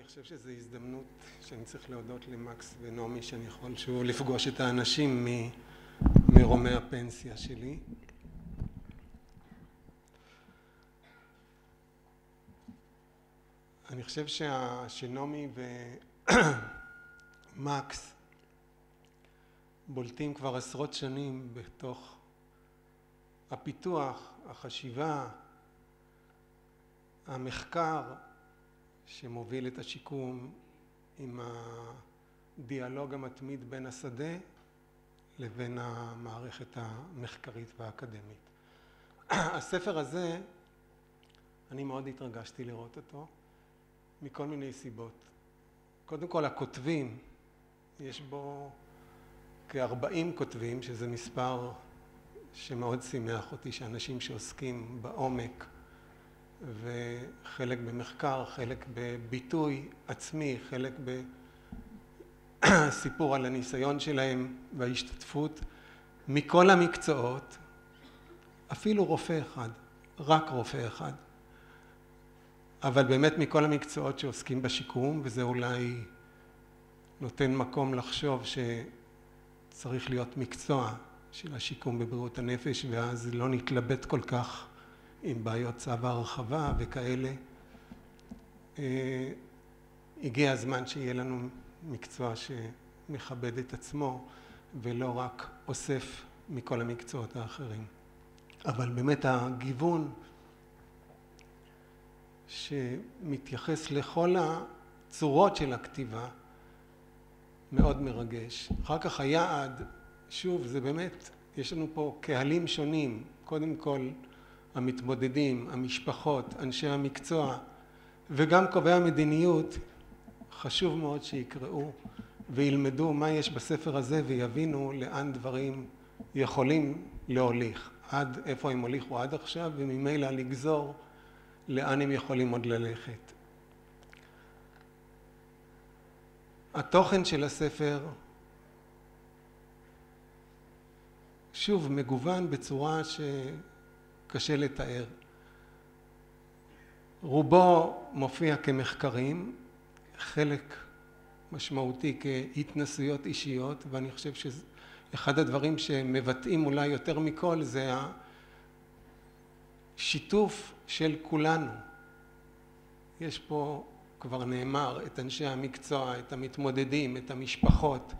חושב שזו הזדמנות שאני צריך להודות למקס ונעמי שאני יכול שוב לפגוש את האנשים מרומי הפנסיה שלי. אני חושב שנעמי ומקס בולטים כבר עשרות שנים בתוך הפיתוח, החשיבה, המחקר שמוביל את השיקום עם הדיאלוג המתמיד בין השדה לבין המערכת המחקרית והאקדמית. הספר הזה, אני מאוד התרגשתי לראות אותו מכל מיני סיבות. קודם כל הכותבים, יש בו כ-40 כותבים, שזה מספר שמאוד שימח אותי, שאנשים שעוסקים בעומק וחלק במחקר, חלק בביטוי עצמי, חלק בסיפור על הניסיון שלהם וההשתתפות מכל המקצועות, אפילו רופא אחד, רק רופא אחד, אבל באמת מכל המקצועות שעוסקים בשיקום, וזה אולי נותן מקום לחשוב שצריך להיות מקצוע של השיקום בבריאות הנפש, ואז לא נתלבט כל כך עם בעיות צו הרחבה וכאלה. הגיע הזמן שיהיה לנו מקצוע שמכבד את עצמו ולא רק אוסף מכל המקצועות האחרים. אבל באמת הגיוון שמתייחס לכל הצורות של הכתיבה מאוד מרגש. אחר כך היעד, שוב, זה באמת, יש לנו פה קהלים שונים. קודם כל המתמודדים, המשפחות, אנשי המקצוע וגם קובעי המדיניות. חשוב מאוד שיקראו וילמדו מה יש בספר הזה ויבינו לאן דברים יכולים להוליך, עד איפה הם הוליכו עד עכשיו, וממילא לגזור לאן הם יכולים עוד ללכת. התוכן של הספר שוב מגוון בצורה שקשה לתאר. רובו מופיע כמחקרים, חלק משמעותי כהתנסויות אישיות, ואני חושב שאחד הדברים שמבטאים אולי יותר מכל זה השיתוף של כולנו. יש פה, כבר נאמר, את אנשי המקצוע, את המתמודדים, את המשפחות,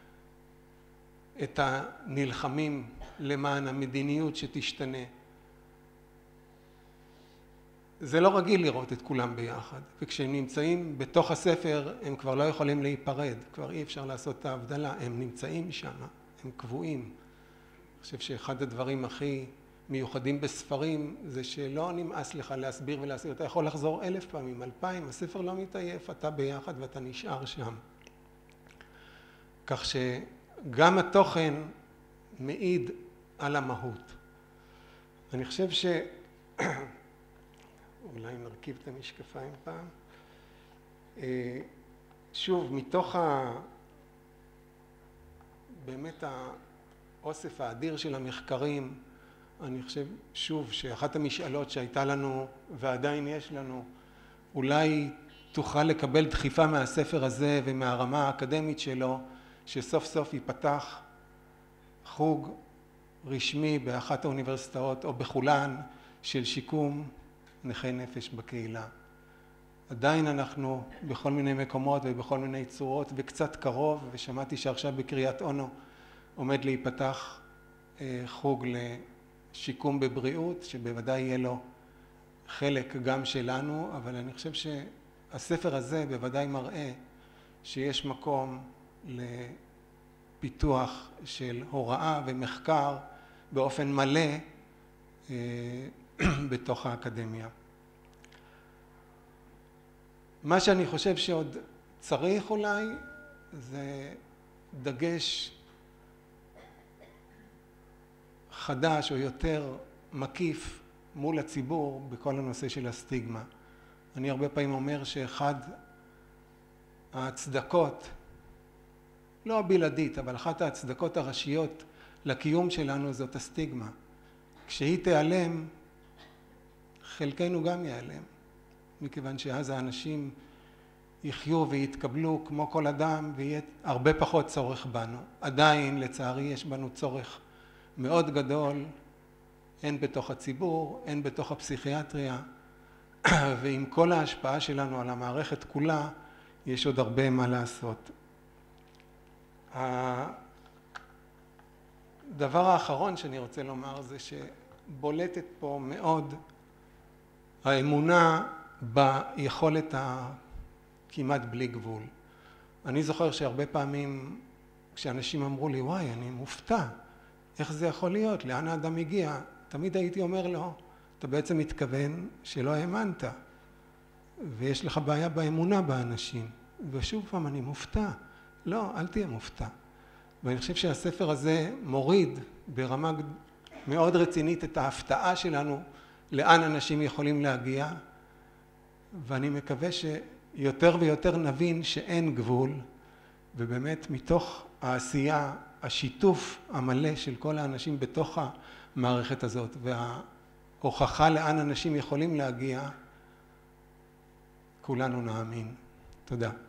את הנלחמים למען המדיניות שתשתנה. זה לא רגיל לראות את כולם ביחד, וכשהם נמצאים בתוך הספר הם כבר לא יכולים להיפרד, כבר אי אפשר לעשות את ההבדלה, הם נמצאים שם, הם קבועים. אני חושב שאחד הדברים הכי מיוחדים בספרים זה שלא נמאס לך להסביר ולהסביר, אתה יכול לחזור 1000 פעמים, 2000, הספר לא מתעייף, אתה ביחד ואתה נשאר שם. כך שגם התוכן מעיד על המהות. אני חושב אולי נרכיב את המשקפיים פעם. שוב, מתוך באמת האוסף האדיר של המחקרים, אני חושב שוב שאחת המשאלות שהייתה לנו ועדיין יש לנו, אולי תוכל לקבל דחיפה מהספר הזה ומהרמה האקדמית שלו, שסוף סוף ייפתח חוג רשמי באחת האוניברסיטאות או בכולן של שיקום נכי נפש בקהילה. עדיין אנחנו בכל מיני מקומות ובכל מיני צורות וקצת קרוב, ושמעתי שעכשיו בקריית אונו עומד להיפתח חוג לשיקום בבריאות, שבוודאי יהיה לו חלק גם שלנו, אבל אני חושב שהספר הזה בוודאי מראה שיש מקום לפיתוח של הוראה ומחקר באופן מלא בתוך האקדמיה. מה שאני חושב שעוד צריך אולי זה דגש חדש או יותר מקיף מול הציבור בכל הנושא של הסטיגמה. אני הרבה פעמים אומר שאחד ההצדקות, לא הבלעדית, אבל אחת ההצדקות הראשיות לקיום שלנו זאת הסטיגמה. כשהיא תיעלם, חלקנו גם ייעלם, מכיוון שאז האנשים יחיו ויתקבלו כמו כל אדם ויהיה הרבה פחות צורך בנו. עדיין לצערי יש בנו צורך מאוד גדול, הן בתוך הציבור, הן בתוך הפסיכיאטריה, ועם כל ההשפעה שלנו על המערכת כולה, יש עוד הרבה מה לעשות. הדבר האחרון שאני רוצה לומר זה שבולטת פה מאוד האמונה ביכולת כמעט בלי גבול. אני זוכר שהרבה פעמים כשאנשים אמרו לי, וואי, אני מופתע, איך זה יכול להיות? לאן האדם הגיע? תמיד הייתי אומר לו, אתה בעצם מתכוון שלא האמנת, ויש לך בעיה באמונה באנשים. ושוב פעם, אני מופתע. לא, אל תהיה מופתע. ואני חושב שהספר הזה מוריד ברמה מאוד רצינית את ההפתעה שלנו, לאן אנשים יכולים להגיע, ואני מקווה שיותר ויותר נבין שאין גבול, ובאמת מתוך העשייה, השיתוף המלא של כל האנשים בתוך המערכת הזאת, וההוכחה לאן אנשים יכולים להגיע, כולנו נאמין. תודה.